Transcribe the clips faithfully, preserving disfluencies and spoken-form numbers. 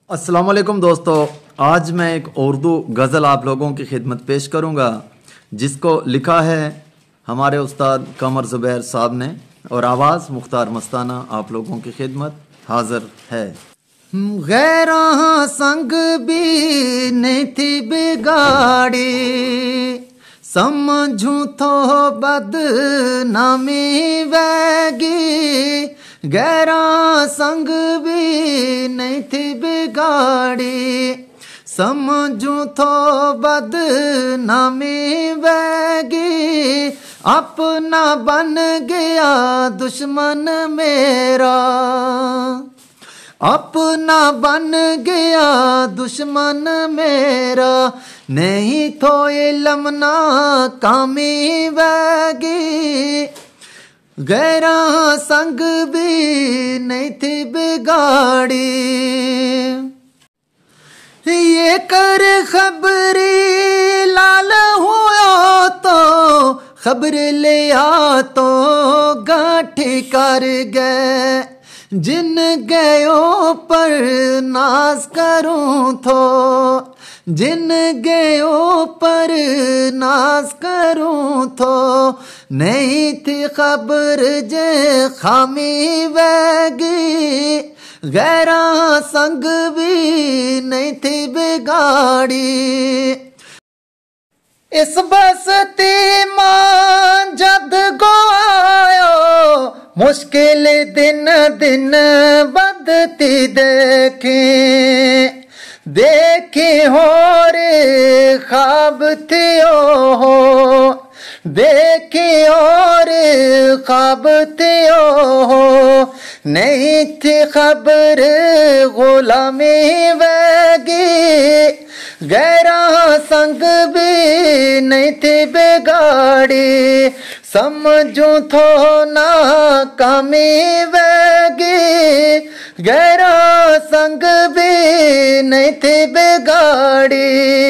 अस्सलाम वालेकुम दोस्तों, आज मैं एक उर्दू गज़ल आप लोगों की खिदमत पेश करूंगा जिसको लिखा है हमारे उस्ताद कमर ज़ुबैर साहब ने और आवाज़ मुख्तार मस्ताना आप लोगों की खिदमत हाजिर है। गैरा संग भी नहीं थी बिगाड़ी, समझूं तो बदनामी वैगी। गैरा संग भी नहीं थी बिगाड़ी, समझूं तो बदनामी वैगी। अपना बन गया दुश्मन मेरा, अपना बन गया दुश्मन मेरा। नहीं तो इल्म ना कामी वैगी। गैरा संग भी नहीं थी बिगाड़ी, ये कर खबरी लाल हुआ तो खबर ले आ तो गाठी कर गए। जिन गयो पर नाज करूं तो, जिन गयो पर नाज करूं तो। नहीं थी खबर जे खामी वैगी। गैरा संग भी नहीं थी बिगाड़ी। इस बस्ती मां जद गो आयो, मुश्किल दिन दिन बदती देखे। देखे हो रे ख्वाब थियो हो, देखे और ख्वाब थियो हो। नहीं थी खबर गुलामी वैगी। गैरा संग भी नहीं थी बिगाड़ी, समझूं तो ना कामी वैगी। गैरा संग भी नहीं थी बिगाड़ी।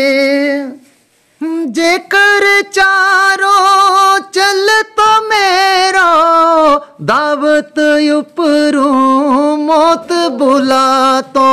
जेकर चारों चल तो मेरो, दावत उपरूं मौत बुला तो।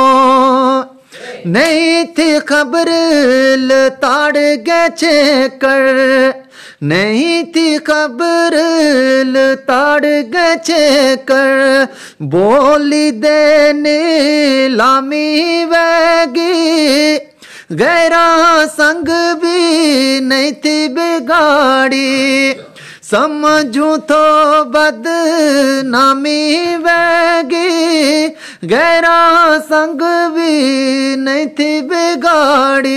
नहीं थी खबर लताड़ गए कर, नहीं थी खबर लताड़ गए कर। बोली देने लामी वैगी। गैरा संग भी नहीं थी बिगाड़ी, समझूं तो बदनामी वैगी। गैरा संग भी नहीं थी बिगाड़ी।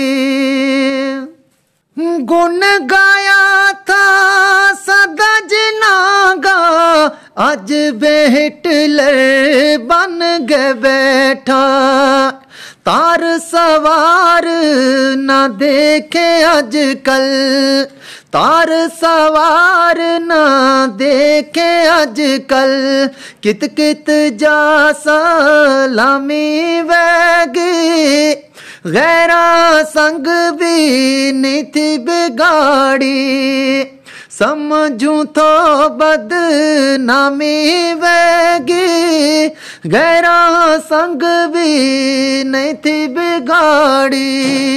गुण गाया था सदा जिनागा, आज बेहिटलर बन गए बैठा। तार सवार न देखे आजकल, तार सवार न देखे आजकल। कित कित जा सलामी वैगी। गैरा संग भी नहीं थी बिगाड़ी, समझूं तो बदनामी वैगी। गैरा संग भी नहीं थी बिगाड़ी।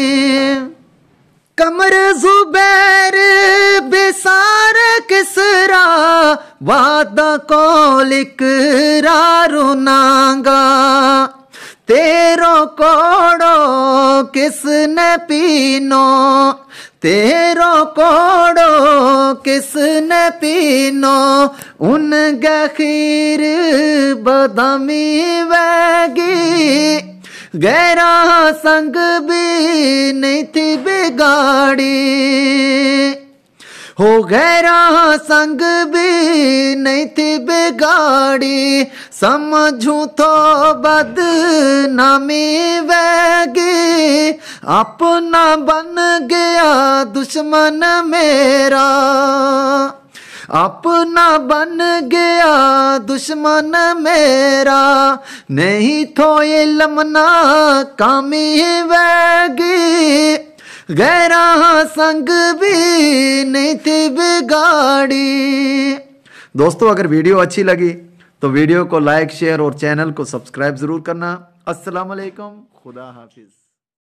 कमर ज़ुबैर बेसार किसरा, वादा को इकरार नांगा। तेरो कोड़ो किसने पीनो, तेरो कोड़ो किसने पीनो। उन गखीर बदामी वैगी। गैरा संग भी नहीं थी बिगाड़ी, हो गैरा संग भी नहीं थी बिगाड़ी। समझूं तो बदनामी वैगी। अपना बन गया दुश्मन मेरा, अपना बन गया दुश्मन मेरा। नहीं तो इल्म ना कामी वैगी। गैरा संग भी नहीं थी बिगाड़ी। दोस्तों, अगर वीडियो अच्छी लगी तो वीडियो को लाइक शेयर और चैनल को सब्सक्राइब जरूर करना। अस्सलाम वालेकुम, खुदा हाफिज़।